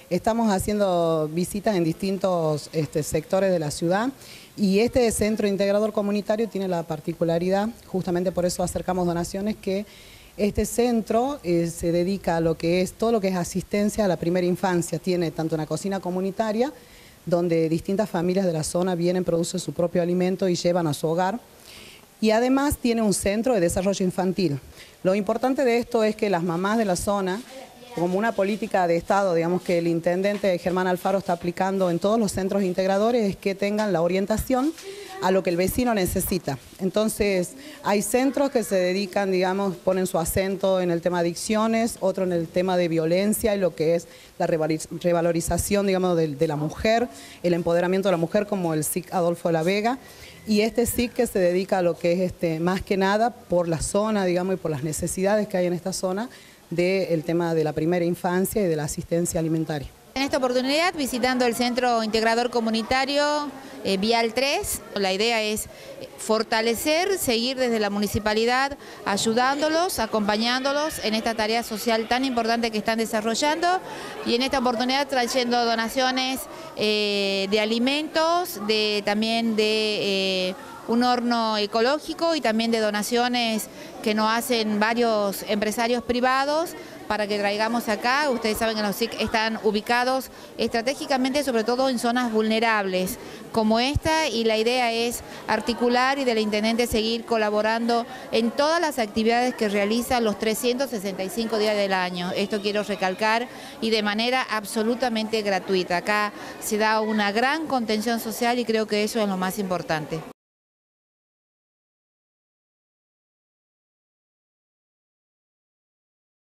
Estamos haciendo visitas en distintos sectores de la ciudad y este centro integrador comunitario tiene la particularidad, justamente por eso acercamos donaciones, que este centro se dedica a lo que es todo lo que es asistencia a la primera infancia. Tiene tanto una cocina comunitaria, donde distintas familias de la zona vienen, producen su propio alimento y llevan a su hogar. Y además tiene un centro de desarrollo infantil. Lo importante de esto es que las mamás de la zona, como una política de Estado, digamos que el intendente Germán Alfaro está aplicando en todos los centros integradores, es que tengan la orientación a lo que el vecino necesita. Entonces, hay centros que se dedican, digamos, ponen su acento en el tema de adicciones, otro en el tema de violencia y lo que es la revalorización, digamos, de la mujer, el empoderamiento de la mujer, como el SIC Adolfo de la Vega. Y este SIC que se dedica a lo que es más que nada por la zona, digamos, y por las necesidades que hay en esta zona del tema de la primera infancia y de la asistencia alimentaria. En esta oportunidad visitando el Centro Integrador Comunitario Vial 3, la idea es fortalecer, seguir desde la municipalidad ayudándolos, acompañándolos en esta tarea social tan importante que están desarrollando y en esta oportunidad trayendo donaciones de alimentos, también de un horno ecológico y también de donaciones que nos hacen varios empresarios privados para que traigamos acá. Ustedes saben que los SIC están ubicados estratégicamente, sobre todo en zonas vulnerables como esta, y la idea es articular y del intendente seguir colaborando en todas las actividades que realizan los 365 días del año. Esto quiero recalcar, y de manera absolutamente gratuita. Acá se da una gran contención social y creo que eso es lo más importante.